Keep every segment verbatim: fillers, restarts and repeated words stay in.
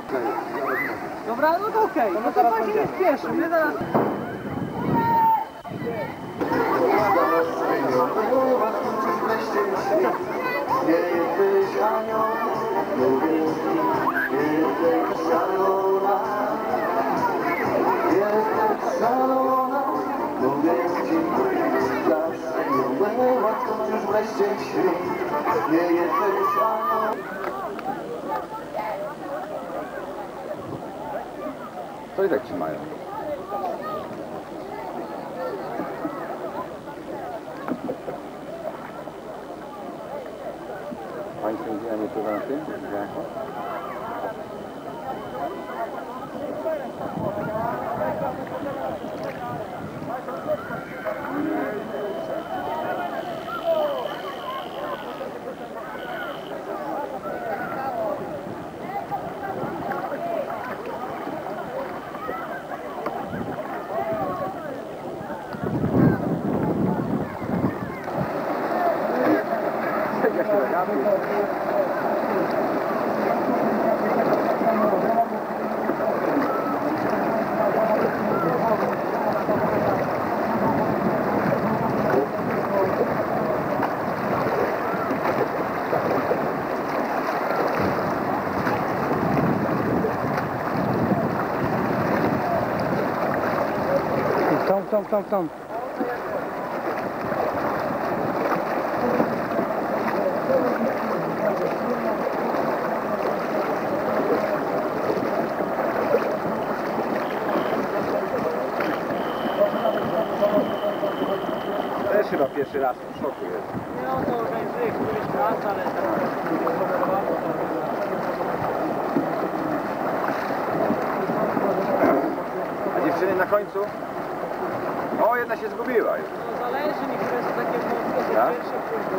Dobra, no to okej, okay. No to tak nie spieszy, my zaraz... Nie jesteś anioł, niebieski, jesteś szalona. Jesteś szalona, mówię ci, zawsze ją była, choć już wreszcie śni. Nie jesteś anioł. To i tak trzymają. Państwo gdzie, a nie tu na tym? Tam, tam, tam, tam. Też chyba pierwszy raz w szoku jest. Nie, on to organizuje któryś raz, ale... A dziewczyny na końcu? O, jedna się zgubiła już. No zależy, niektóre są takie mocne, że Tak? pierwsze pójdą.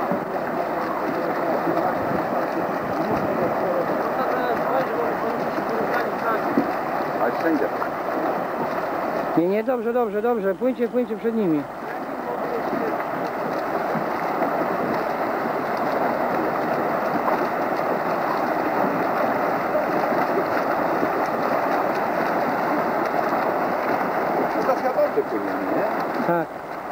No to teraz chodzi, bo oni się porównali tak. Ale wszędzie. Nie, nie, dobrze, dobrze, dobrze. Płyńcie, płyńcie przed nimi. To za światowcy płyniemy, nie? Tak.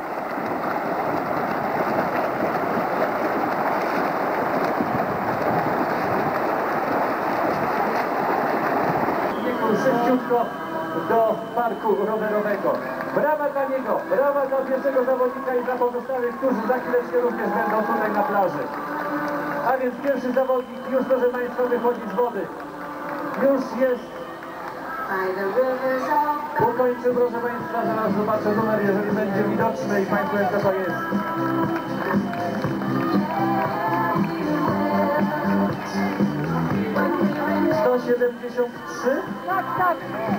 Szybciutko do parku rowerowego. Brawa dla niego, brawa dla pierwszego zawodnika i dla pozostałych, którzy za chwileczkę również będą tutaj na plaży. A więc pierwszy zawodnik już, proszę Państwa, wychodzi z wody. Już jest. Ukończył, proszę Państwa, zaraz zobaczę numer, jeżeli będzie widoczny i Państwo jak to jest. sto siedemdziesiąt trzy? Tak, tak.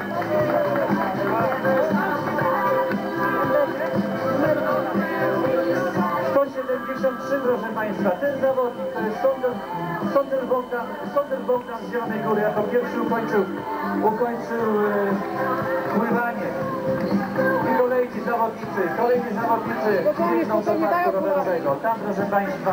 sto siedemdziesiąt trzy, proszę Państwa. Ten zawodnik to jest Sonder, Sonder Bogdan, Sonder Bogdan z Zielonej Góry. Jako pierwszy ukończył, ukończył e, pływanie. I kolejni zawodnicy, kolejni zawodnicy biegną do parku rowerowego. Tam, proszę Państwa,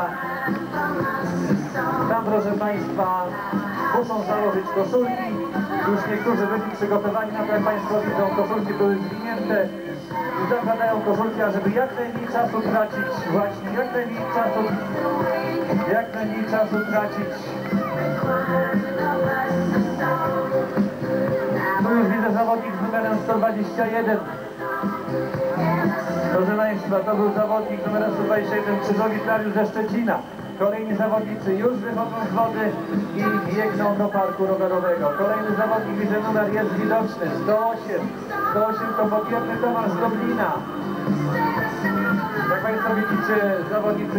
tam, proszę Państwa, muszą założyć koszulki. Już niektórzy byli przygotowani, na to jak Państwo widzą, koszulki były zwinięte. I zakładają koszulki, ażeby jak najmniej czasu tracić, właśnie, jak najmniej czasu, jak najmniej czasu tracić. Tu już widzę zawodnik z numerem sto dwadzieścia jeden. Proszę Państwa, to był zawodnik z numerem sto dwadzieścia jeden, Krzyżowi Dariusz ze Szczecina. Kolejni zawodnicy już wychodzą z wody i biegną do parku rowerowego. Kolejny zawodnik, widzę, numer jest widoczny, sto osiem. sto osiem to powiedzmy Tomasz z Lublina. Jak Państwo widzicie, zawodnicy...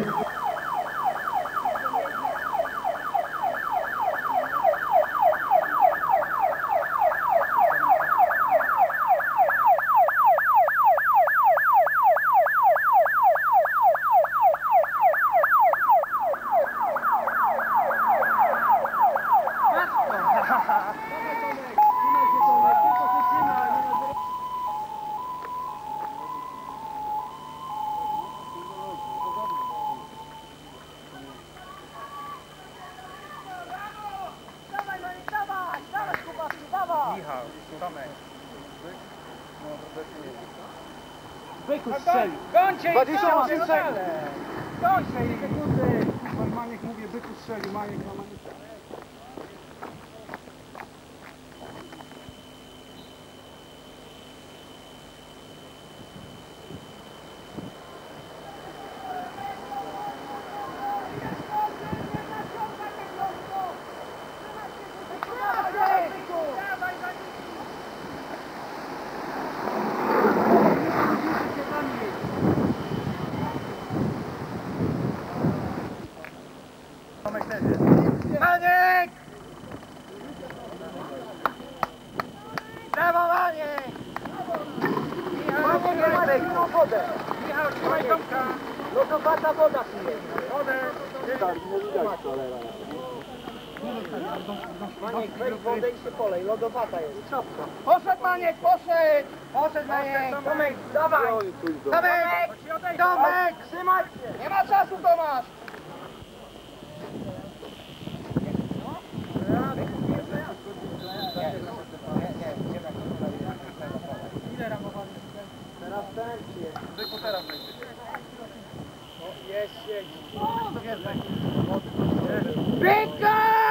Tomek. Byku strzeli. Gońcie dwadzieścia osiem sekund. Gońcie ich. Sekundy. Pan Maniek mówię, byku strzeli. Maniek na Manika. Maniek! Brawo, Maniek! Maniek, trzymaj silną wodę! Michał, trzymaj Tomka! Lodowata woda pije! Wodę! Maniek, weź wodę i się polej, lodowata jest. Poszedł Maniek, poszedł! Poszedł Maniek! Tomek, dawaj! Tomek! Tomek! Trzymaj się! Nie ma czasu, Tomasz! Teraz ten jest. Zwykły teraz będzie. Jest, jest. Byku!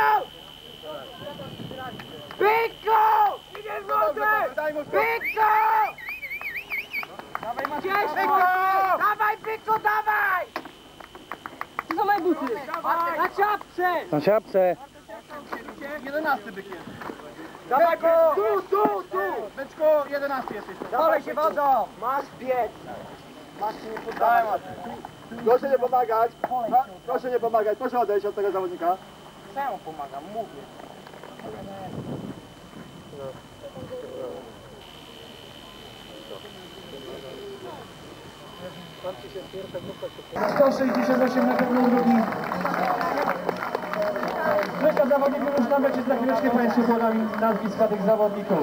Byku! Idziesz w wodę! Byku! Dawaj, Maciej! Byku! Dawaj, Byku, dawaj! To są moje buty. Na czapce. Na czapce. jedenasty byk jest. Dawaj, tu, tu, tu! Byczku, jedenasty jesteś. Dawaj się wodą! Masz biec. Masz się nie poddawać. Proszę nie pomagać. Ha? Proszę nie pomagać. Proszę odejść od tego zawodnika. Czemu pomagam? Mówię. sto sześćdziesiąt osiem na pewno drugi. Trójka zawodników już na mecie, za chwileczkę Państwu podam nazwiska tych zawodników.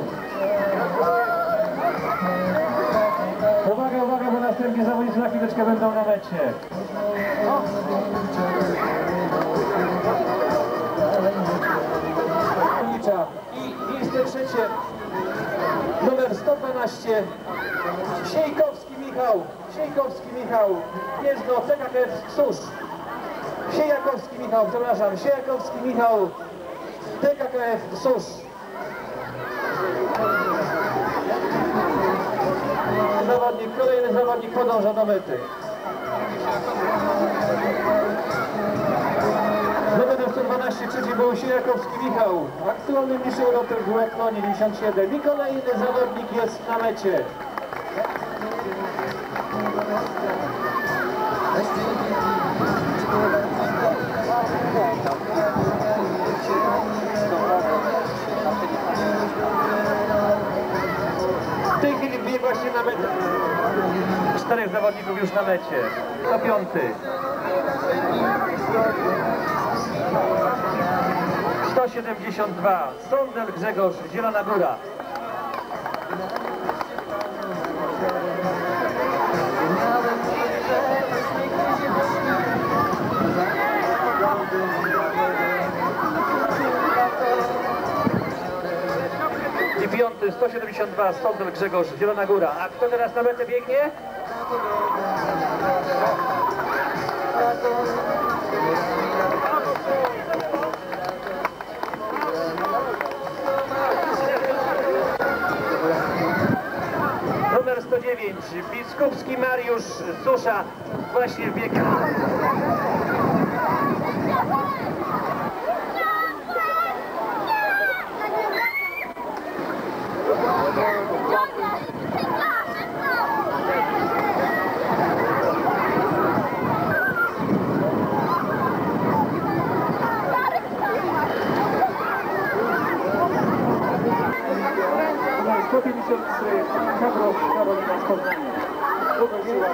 Uwaga, uwaga, bo następnie zawodnicy za chwileczkę będą na mecie. I miejsce trzecie, numer sto dwanaście, Siejkowski Michał, Siejkowski Michał, Gniezno, C K K F Susz. Siejakowski Michał, przepraszam, Siejakowski Michał, T K K F Susz. Zawodnik, kolejny zawodnik podąża do mety. Numer sto dwanaście, trzeci był Siejakowski Michał, aktualny mistrz Europy w duatlonie dziewięćdziesiąt siedem i kolejny zawodnik jest na mecie. W tej chwili bije właśnie na metę. Czterech zawodników już na mecie. To piąty. sto siedemdziesiąt dwa. Sondel Grzegorz, Zielona Góra. I piąty, sto siedemdziesiąt dwa, Sondel Grzegorz, Zielona Góra. A kto teraz na metę biegnie? Numer sto dziewięć, Biskupski Mariusz Susza, właśnie biega. sto pięćdziesiąt trzy, Kabrow, Karolina z Poznania. Ukończyła.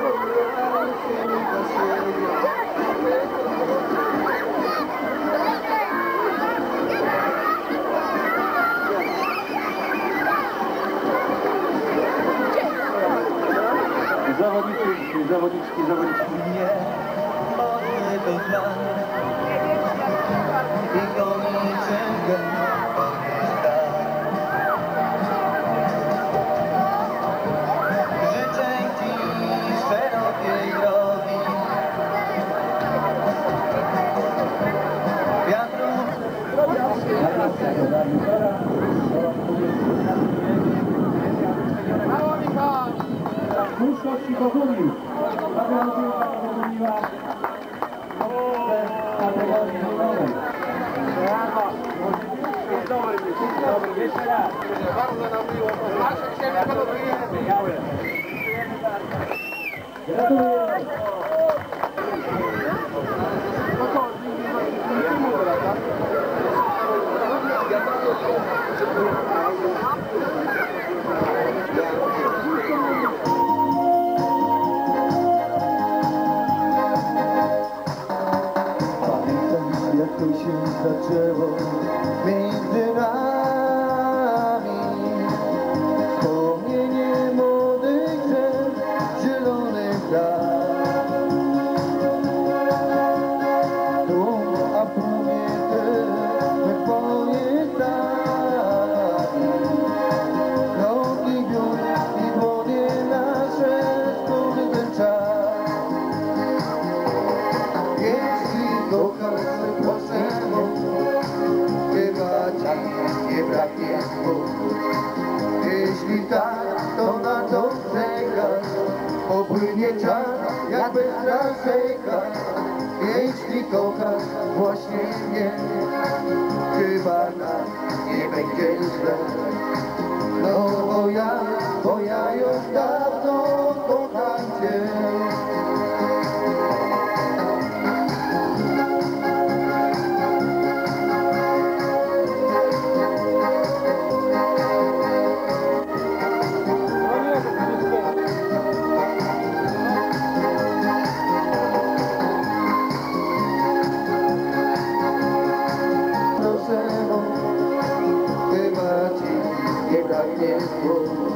Zawodnicy, zawodniczki, zawodniczki. Nie, mojego plan i go niczego nie pamiętam. Brawo, Michał! Muszkość i pogubił. Fabian Piłka pogubiła kategorię numerowej. Jeszcze raz. Bardzo nam miło. Naszych się wykonujemy. Gratuluję. Pamiętam, jak to się zaczęło między nami. Wspomnienie młodych drzew, zielonych lat. Tu, a w tłumie tych, my pojętami. Kroki wiór i dłonie nasze, wspólny ten czas. Jeśli kochasz po swemu, chyba ci nie braknie słów. Jeśli tak, to na to czekasz, popłynie czas jak bez rzeka. Jeśli kochasz właśnie mnie, chyba nam nie będzie źle. No bo ja, bo ja już dawno kocham cię. Proszę, chyba ci nie braknie słów.